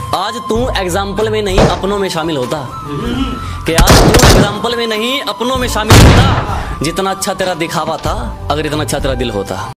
आज तू एग्जाम्पल में नहीं अपनों में शामिल होता, कि आज तू एग्जाम्पल में नहीं अपनों में शामिल होता। जितना अच्छा तेरा दिखावा था, अगर इतना अच्छा तेरा दिल होता।